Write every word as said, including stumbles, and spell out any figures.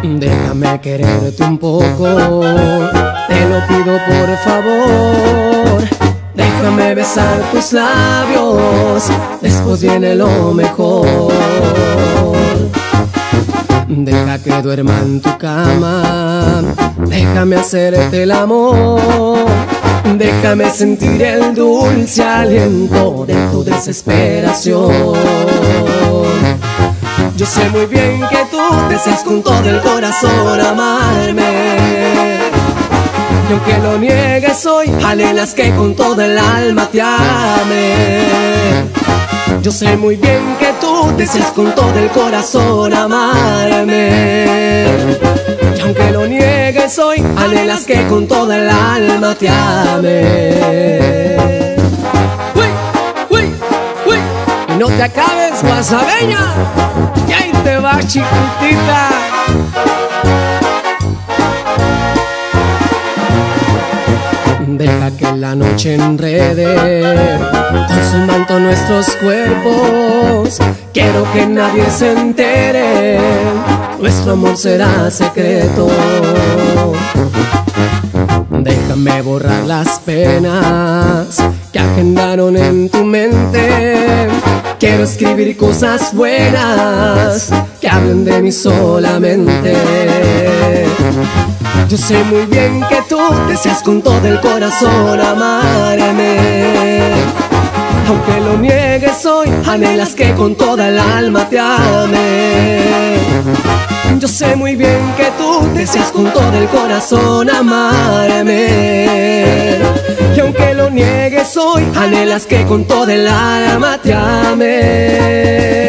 Déjame quererte un poco, te lo pido por favor. Déjame besar tus labios, después viene lo mejor. Deja que duerma en tu cama, déjame hacerte el amor. Déjame sentir el dulce aliento de tu desesperación. Yo sé muy bien que tú deseas con todo el corazón amarme, y aunque lo niegues hoy, anhelas que con todo el alma te ame. Yo sé muy bien que tú deseas con todo el corazón amarme, y aunque lo niegues hoy, anhelas que con todo el alma te ame. Uy, uy, uy. Y no te acabes, guasabeña, y ahí te va, chiquitita. Deja que la noche enrede con su manto nuestros cuerpos. Quiero que nadie se entere, nuestro amor será secreto. Déjame borrar las penas que agendaron en tu mente. Quiero escribir cosas buenas que hablen de mí solamente. Yo sé muy bien que tú deseas con todo el corazón amarme, aunque lo niegues hoy, anhelas que con toda el alma te ame. Yo sé muy bien que tú deseas con todo el corazón amarme, y aunque lo niegues hoy, anhelas que con toda el alma te ame.